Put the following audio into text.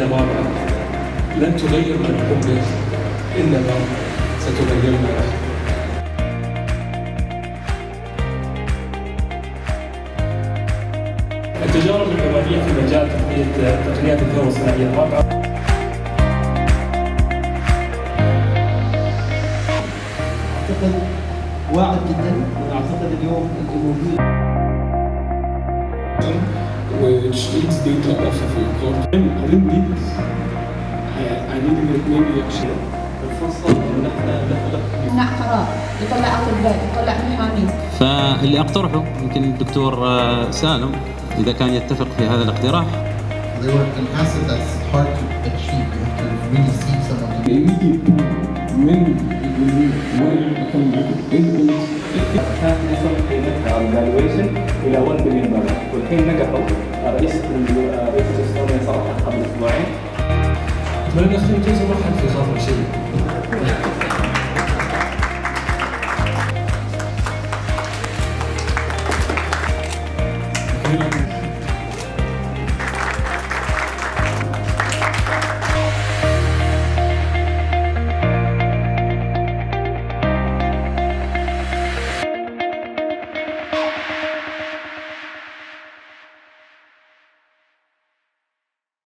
الواقع لن تغير ما نقوم به، إنما ستغيرنا نحن. التجارب العمانية في مجال تقنيات الثورة الصناعية الرابعة أعتقد واعد جدا، وأعتقد اليوم اللي موجود which needs data off of your code. I didn't need this. I needed it maybe actually. الفرصة إن احنا نخلق يصنع قرار، يطلع أطباء، يطلع محامين. فاللي أقترحه يمكن الدكتور سالم إذا كان يتفق في هذا الاقتراح. They were an asset that's hard to achieve. You have to really see someone. immediate من كانت نصل قيمتها على الفالويشن الى 1 بليون دولار، والحين نجحوا. رئيس استونيا صراحه قبل اسبوعين. أتمنى أن تنزل واحد في خاطر شيء.